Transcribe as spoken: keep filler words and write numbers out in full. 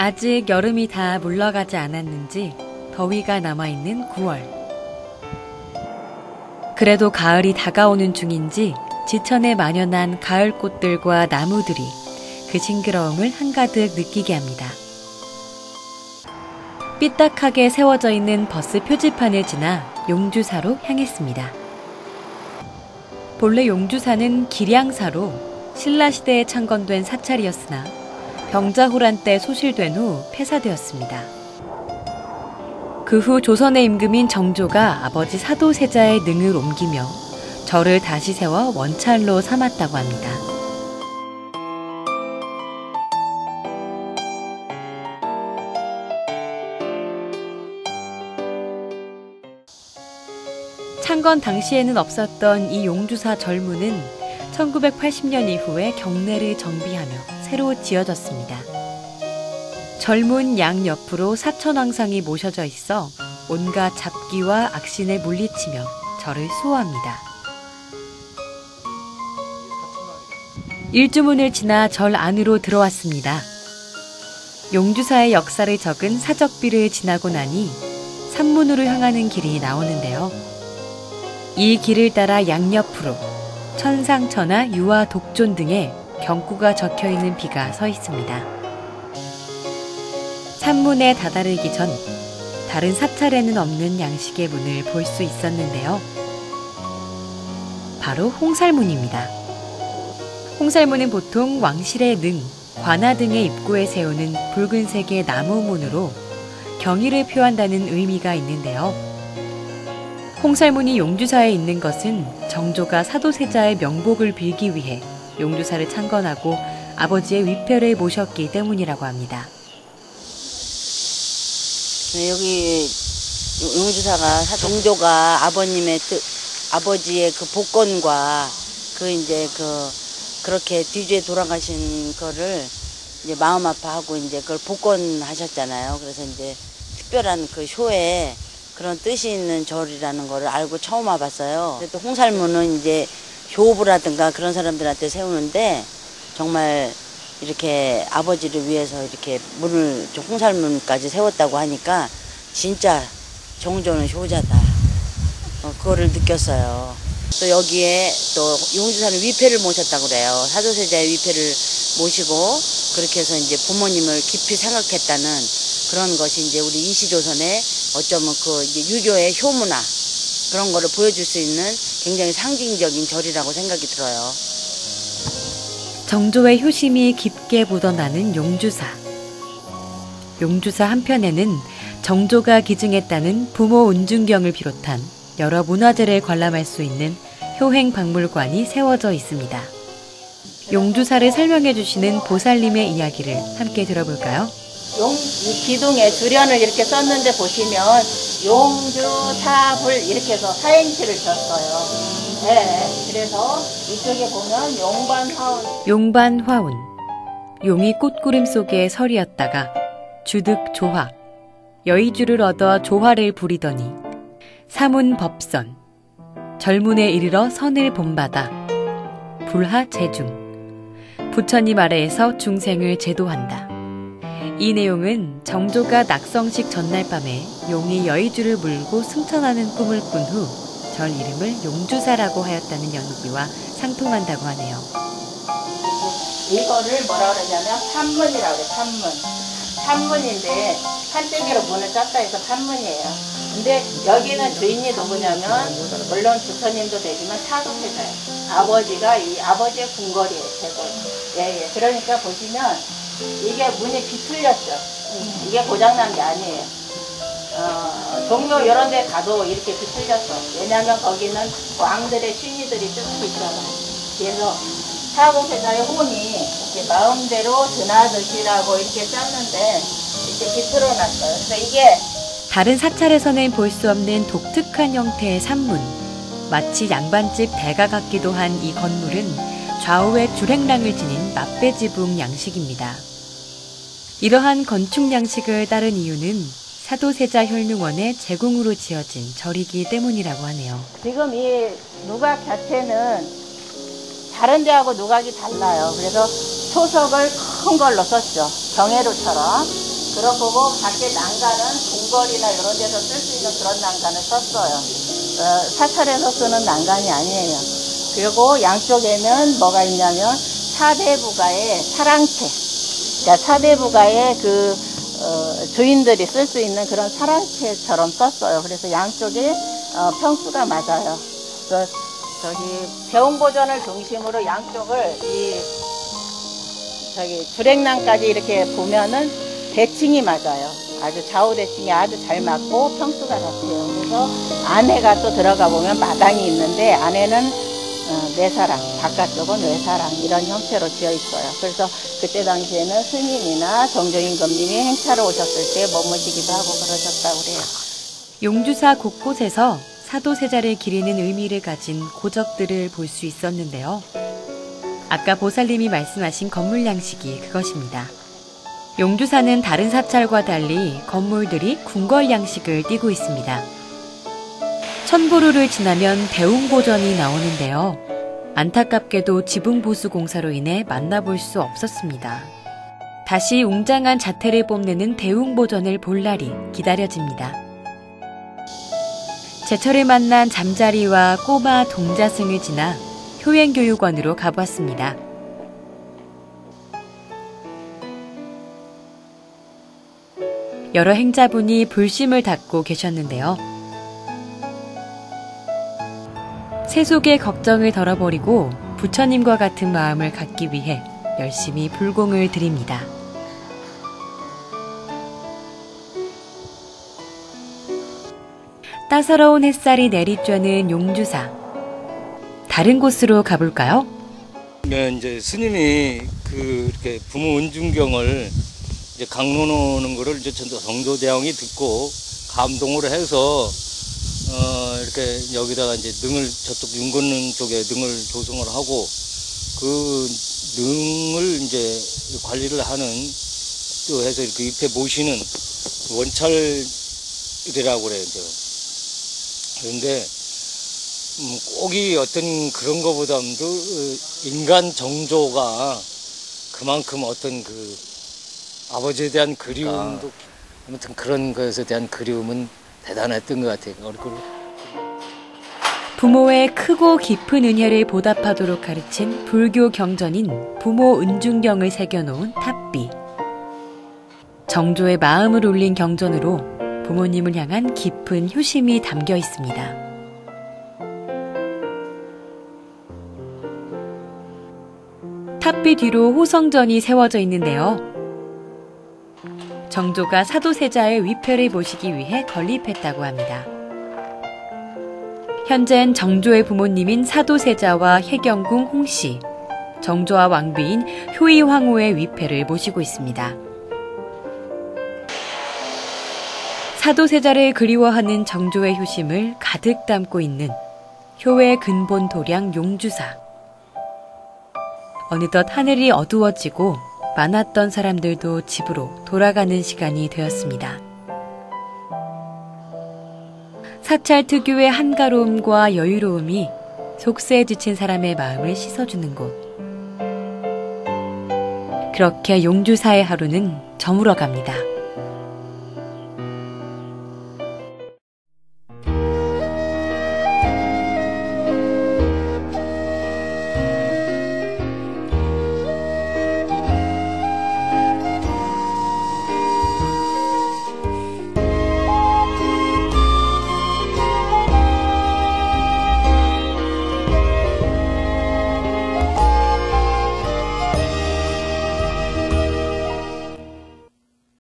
아직 여름이 다 물러가지 않았는지 더위가 남아있는 구월. 그래도 가을이 다가오는 중인지 지천에 만연한 가을꽃들과 나무들이 그 싱그러움을 한가득 느끼게 합니다. 삐딱하게 세워져 있는 버스 표지판을 지나 용주사로 향했습니다. 본래 용주사는 기량사로 신라시대에 창건된 사찰이었으나 병자호란 때 소실된 후 폐사되었습니다. 그 후 조선의 임금인 정조가 아버지 사도세자의 능을 옮기며 절을 다시 세워 원찰로 삼았다고 합니다. 창건 당시에는 없었던 이 용주사 절문은 천구백팔십 년 이후에 경내를 정비하며 새로 지어졌습니다. 절문 양옆으로 사천왕상이 모셔져 있어 온갖 잡기와 악신을 물리치며 절을 수호합니다. 일주문을 지나 절 안으로 들어왔습니다. 용주사의 역사를 적은 사적비를 지나고 나니 산문으로 향하는 길이 나오는데요. 이 길을 따라 양옆으로 천상천하, 유화, 독존 등의 경구가 적혀있는 비가 서 있습니다. 산문에 다다르기 전 다른 사찰에는 없는 양식의 문을 볼 수 있었는데요. 바로 홍살문입니다. 홍살문은 보통 왕실의 능, 관아 등의 입구에 세우는 붉은색의 나무문으로 경의를 표한다는 의미가 있는데요. 홍살문이 용주사에 있는 것은 정조가 사도세자의 명복을 빌기 위해 용주사를 창건하고 아버지의 위패를 모셨기 때문이라고 합니다. 네, 여기 용주사가 정조가 아버님의 뜻, 아버지의 그 복권과 그 이제 그 그렇게 뒤주에 돌아가신 거를 이제 마음 아파하고 이제 그걸 복권하셨잖아요. 그래서 이제 특별한 그 쇼에 그런 뜻이 있는 절이라는 거를 알고 처음 와봤어요. 또 홍살문은 이제 효부라든가 그런 사람들한테 세우는데 정말 이렇게 아버지를 위해서 이렇게 문을 홍살문까지 세웠다고 하니까 진짜 정조는 효자다. 어, 그거를 느꼈어요. 또 여기에 또 용주사는 위패를 모셨다고 그래요. 사도세자의 위패를 모시고 그렇게 해서 이제 부모님을 깊이 생각했다는 그런 것이 이제 우리 이시조선의 어쩌면 그 이제 유교의 효문화 그런 거를 보여줄 수 있는 굉장히 상징적인 절이라고 생각이 들어요. 정조의 효심이 깊게 묻어나는 용주사. 용주사 한편에는 정조가 기증했다는 부모 운중경을 비롯한 여러 문화재를 관람할 수 있는 효행박물관이 세워져 있습니다. 용주사를 설명해 주시는 보살님의 이야기를 함께 들어볼까요? 용, 이 기둥에 주련을 이렇게 썼는데 보시면 용주사불 이렇게 해서 사행시를 졌어요. 네, 그래서 이쪽에 보면 용반화운. 용반화운. 용이 꽃구름 속에 설이었다가 주득 조화. 여의주를 얻어 조화를 부리더니 사문법선. 절문에 이르러 선을 본받아 불하제중. 부처님 아래에서 중생을 제도한다. 이 내용은 정조가 낙성식 전날 밤에 용이 여의주를 물고 승천하는 꿈을 꾼 후 절 이름을 용주사라고 하였다는 연기와 상통한다고 하네요. 이거를 뭐라 그러냐면 판문이라고 해요. 판문. 판문인데 판때기로 문을 짰다 해서 판문이에요. 근데 여기는 주인이 누구냐면 물론 부처님도 되지만 사도세자예요. 아버지가 이 아버지의 궁궐이에요. 제골. 예, 예. 그러니까 보시면 이게 문이 비틀렸죠. 이게 고장난 게 아니에요. 어, 종묘 이런 데 가도 이렇게 비틀렸어. 왜냐면 거기는 왕들의 신이들이 뜯고 있잖아요. 그래서 사도세자의 혼이 이렇게 마음대로 드나드시라고 이렇게 짰는데 이렇게 비틀어놨어요. 그래서 이게 다른 사찰에서는 볼 수 없는 독특한 형태의 산문. 마치 양반집 대가 같기도 한 이 건물은 좌우에 주행랑을 지닌 맛배지붕 양식입니다. 이러한 건축 양식을 따른 이유는 사도세자 혈릉원의 제궁으로 지어진 절이기 때문이라고 하네요. 지금 이 누각 자체는 다른 데하고 누각이 달라요. 그래서 초석을 큰 걸로 썼죠. 경회로처럼. 그렇고 밖에 난간은 궁궐이나 이런 데서 쓸 수 있는 그런 난간을 썼어요. 어, 사찰에서 쓰는 난간이 아니에요. 그리고 양쪽에는 뭐가 있냐면 사대부가의 사랑채, 그러니까 사대부가의 그 어, 주인들이 쓸 수 있는 그런 사랑채처럼 썼어요. 그래서 양쪽에 어, 평수가 맞아요. 그래서 저기 대웅보전을 중심으로 양쪽을 이 저기 주랭랑까지 이렇게 보면은 대칭이 맞아요. 아주 좌우 대칭이 아주 잘 맞고 평수가 같아요. 그래서 안에가 또 들어가 보면 마당이 있는데 안에는 어, 내사랑, 바깥쪽은 외사랑 이런 형태로 지어 있어요. 그래서 그때 당시에는 스님이나 정조임금님이 행차로 오셨을 때 머무시기도 하고 그러셨다고 그래요. 용주사 곳곳에서 사도세자를 기리는 의미를 가진 고적들을 볼 수 있었는데요. 아까 보살님이 말씀하신 건물 양식이 그것입니다. 용주사는 다른 사찰과 달리 건물들이 궁궐 양식을 띠고 있습니다. 천보루를 지나면 대웅보전이 나오는데요. 안타깝게도 지붕보수 공사로 인해 만나볼 수 없었습니다. 다시 웅장한 자태를 뽐내는 대웅보전을 볼 날이 기다려집니다. 제철을 만난 잠자리와 꼬마 동자승을 지나 효행교육원으로 가보았습니다. 여러 행자분이 불심을 닦고 계셨는데요. 세속의 걱정을 덜어버리고 부처님과 같은 마음을 갖기 위해 열심히 불공을 드립니다. 따사로운 햇살이 내리쬐는 용주사. 다른 곳으로 가볼까요? 네, 이제 스님이 그 이렇게 부모 은중경을 이제 강론하는 거를 이제 정조대왕이 듣고 감동을 해서 어 이렇게 여기다가 이제 능을 저쪽 윤건능 쪽에 능을 조성을 하고 그 능을 이제 관리를 하는 또 해서 이렇게 옆에 모시는 원찰이라고 그래요. 그런데 음, 꼭이 어떤 그런 거보다도 인간 정조가 그만큼 어떤 그 아버지에 대한 그리움도 아무튼 그런 것에 대한 그리움은 대단했던 것 같아요. 부모의 크고 깊은 은혜를 보답하도록 가르친 불교 경전인 부모 은중경을 새겨놓은 탑비. 정조의 마음을 울린 경전으로 부모님을 향한 깊은 효심이 담겨 있습니다. 탑비 뒤로 호성전이 세워져 있는데요. 정조가 사도세자의 위패를 모시기 위해 건립했다고 합니다. 현재는 정조의 부모님인 사도세자와 혜경궁 홍씨, 정조와 왕비인 효의황후의 위패를 모시고 있습니다. 사도세자를 그리워하는 정조의 효심을 가득 담고 있는 효의 근본 도량 용주사. 어느덧 하늘이 어두워지고 많았던 사람들도 집으로 돌아가는 시간이 되었습니다. 사찰 특유의 한가로움과 여유로움이 속세에 지친 사람의 마음을 씻어주는 곳. 그렇게 용주사의 하루는 저물어 갑니다.